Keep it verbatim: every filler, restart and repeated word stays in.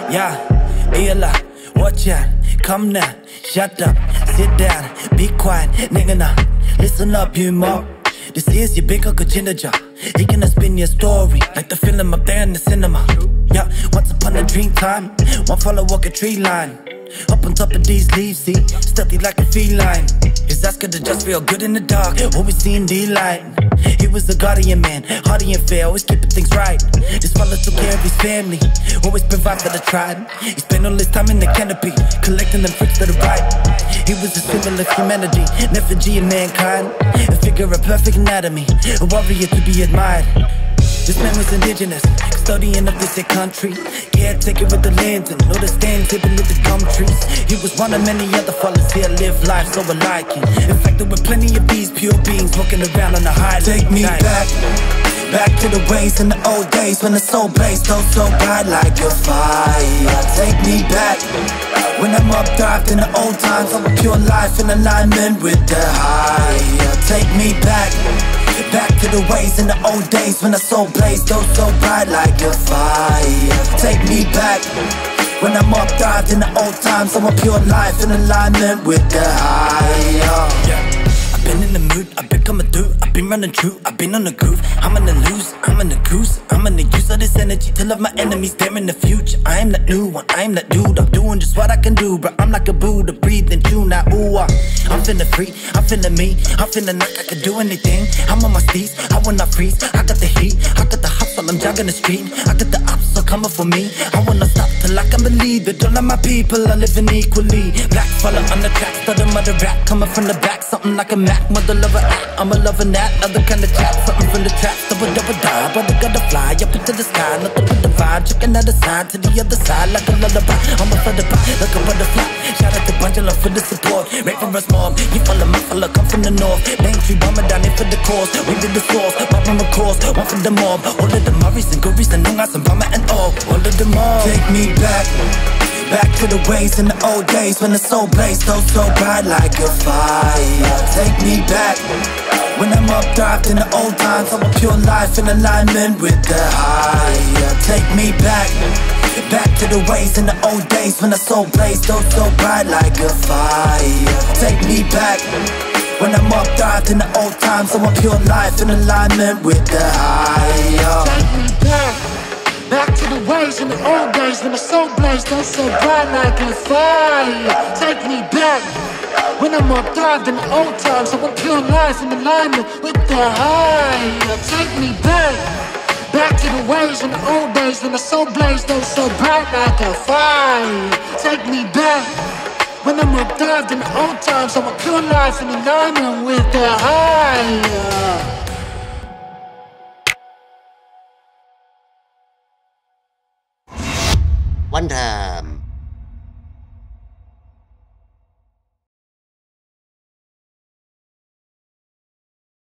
Yeah, Ayala, watch out, come now, shut up, sit down, be quiet, nigga now, listen up you more. This is your big uncle Ginger. He gonna spin your story like the film up there in the cinema. Yeah, once upon a dream time, one follow walk a tree line. Up on top of these leaves, see, stealthy like a feline. His ass could just feel good in the dark, always seeing daylight. He was the guardian man, hardy and fair, always keeping things right. This fella took care of his family, always provide for the tribe. He spent all his time in the canopy, collecting them fruits to the right. He was a symbol of humanity, an effigy of mankind, a figure of perfect anatomy, a warrior to be admired. This man was indigenous, custodian of this country, caretaker with the land and all the stands hidden with the gum trees. He was one of many other fellas here, live life so alike. In fact, there were plenty of these pure beings walking around on the highland. Take me back, back to the ways in the old days when the soul blazed oh so bright like a fire. Take me back, when I'm updived in the old times of a pure life in alignment with the higher. Take me back, back to the ways in the old days when the soul blazed oh so bright like a fire. Take me back, when I'm updived in the old times of a pure life in alignment with the higher. Yeah. I've been in the mood, I've been coming through, I've been running true, I've been on the groove. I'm on the loose, I'm on the cruise, I'm on the use of this energy to love my enemies, they're in the future. I am that new one, I am that dude, I'm doing just what I can do, bro. I'm like a Buddha, breathing through now, ooh, ah. I'm feeling free, I'm feeling me, I'm feeling like I can do anything. I'm on my steez, I will not freeze, I got the heat, I got the hustle, I'm jogging the street, I got the ops, so coming for me. I wanna stop till I can believe it, all of my people are living equally. Black fella on the track, stutter mother rap, coming from the back, something like a Mac, mother lover act, I'm a loving that, other kind of chat, something from the trap, double double die, brother gotta fly up into the sky, nothing but the vibe, checking out the side to the other side, like a lullaby, I'm a butterfly, like a butterfly, shout out to Bungela for the support, right for us mom, you follow my fella, come from the north, Main Street, bomber down in for the cause, we did the source, popping the course, one for the mob, all of the Murrays and Gories and Nungas and Bomber and all, all of them all. Take me back, back to the ways in the old days when the soul blazed oh so bright like a fire. Take me back, when I'm updived in the old times of a pure life in alignment with the higher. Take me back, back to the ways in the old days when the soul blazed oh so bright like a fire. Take me back, when I'm updived in the old times of a pure life in alignment with the higher. Take me back, back to the ways in the old days when the soul blazed oh so bright like a fire. Take me back, when I'm updived in the old times of a pure life in alignment with the higher. Take me back, back to the ways in the old days when the soul blazed oh so bright like a fire. Take me back, when I'm updived in the old times of a pure life in alignment with the higher. One time.